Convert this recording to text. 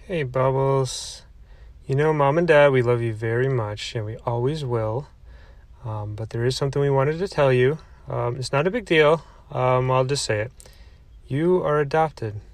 Hey, Bubbles. You know, Mom and Dad, we love you very much, and we always will. But there is something we wanted to tell you. It's not a big deal. I'll just say it. You are adopted.